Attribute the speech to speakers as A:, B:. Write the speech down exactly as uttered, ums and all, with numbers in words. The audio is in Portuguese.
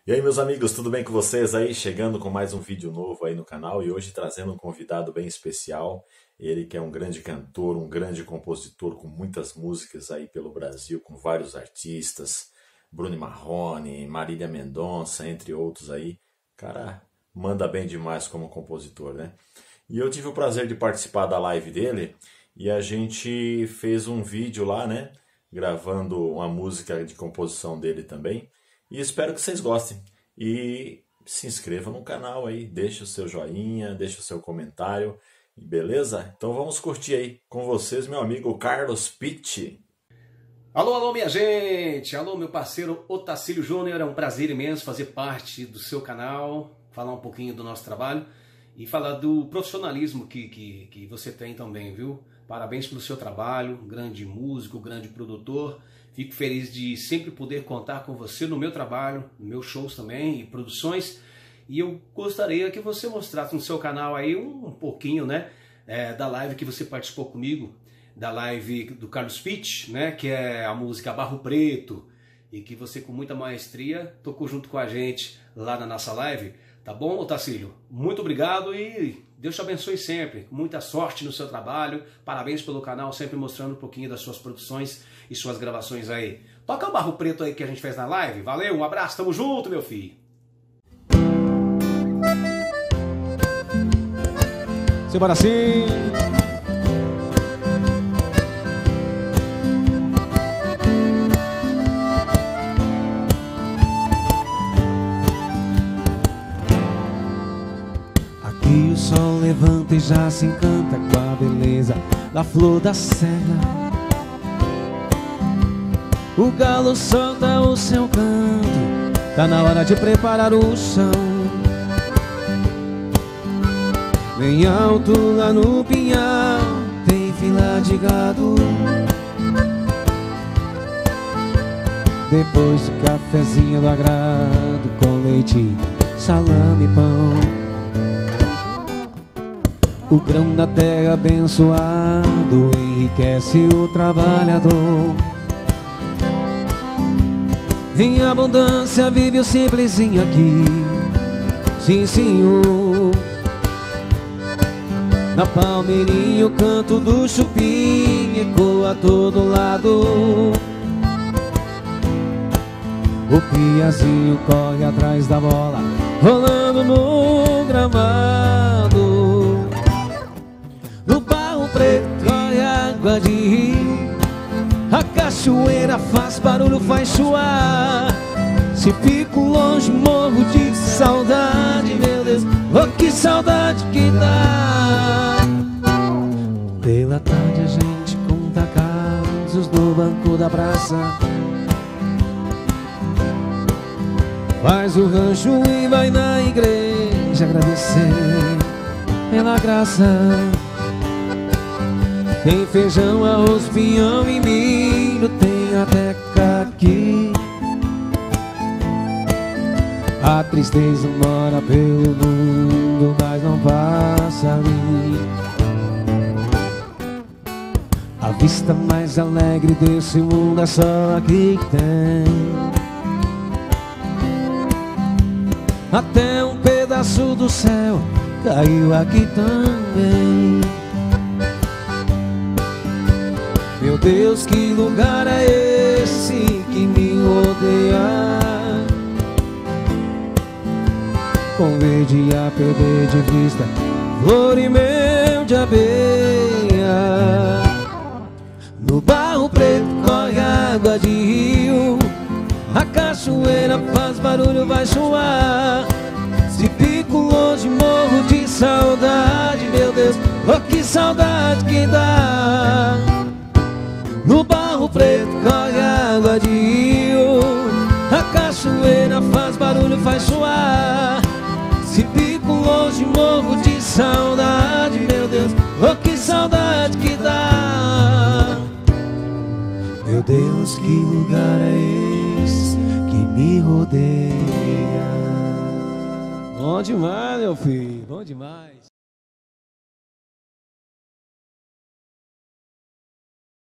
A: E aí, meus amigos, tudo bem com vocês aí? Chegando com mais um vídeo novo aí no canal e hoje trazendo um convidado bem especial. Ele que é um grande cantor, um grande compositor com muitas músicas aí pelo Brasil, com vários artistas, Bruno Marrone, Marília Mendonça, entre outros aí. Cara, manda bem demais como compositor, né? E eu tive o prazer de participar da live dele e a gente fez um vídeo lá, né? Gravando uma música de composição dele também. E espero que vocês gostem. E se inscreva no canal aí, deixa o seu joinha, deixa o seu comentário. Beleza? Então vamos curtir aí com vocês, meu amigo Carlos Pitti.
B: Alô, alô, minha gente! Alô, meu parceiro Otacílio Júnior. É um prazer imenso fazer parte do seu canal, falar um pouquinho do nosso trabalho e falar do profissionalismo que, que, que você tem também, viu? Parabéns pelo seu trabalho, grande músico, grande produtor. Fico feliz de sempre poder contar com você no meu trabalho, nos meus shows também e produções. E eu gostaria que você mostrasse no seu canal aí um, um pouquinho, né, é, da live que você participou comigo, da live do Carlos Pitti, né, que é a música Barro Preto, e que você com muita maestria tocou junto com a gente lá na nossa live. Tá bom, Otacílio? Muito obrigado e Deus te abençoe sempre. Muita sorte no seu trabalho. Parabéns pelo canal, sempre mostrando um pouquinho das suas produções e suas gravações aí. Toca o Barro Preto aí que a gente fez na live. Valeu, um abraço, tamo junto, meu filho. Simbora sim.
C: Aqui o sol levanta e já se encanta com a beleza da flor da serra. O galo solta o seu canto, tá na hora de preparar o chão. Bem alto lá no pinhal tem fila de gado. Depois do cafezinho do agrado, com leite, salame e pão. O grão da terra abençoado enriquece o trabalhador. Em abundância vive o simplesinho aqui, sim senhor. Na palmeirinha o canto do chupim ecoa a todo lado. O piazinho corre atrás da bola, rolando no gramado. No barro preto corre água de rio, a cachoeira faz barulho, faz chuar. Se fico longe morro de saudade, meu Deus, oh que saudade que dá. Pela tarde a gente conta casos no banco da praça, faz o rancho e vai na igreja agradecer pela graça. Tem feijão, arroz, pinhão e milho, tem até caqui. A tristeza mora pelo mundo, mas não passa ali. A vista mais alegre desse mundo é só aqui que tem. Até um pedaço do céu caiu aqui também. Meu Deus, que lugar é esse que me rodeia? Com verde a perder de vista, flor e mel de abelha. No barro preto corre água de rio, a cachoeira faz barulho, vai chuar. Se fico longe morro de saudade, meu Deus, oh que saudade que dá. No barro preto corre água de rio, a cachoeira faz barulho, faz chuar. Se fico longe morro de saudade, meu Deus, oh que saudade que dá. Meu Deus, que lugar é esse que me rodeia?
B: Bom demais, meu filho, bom demais.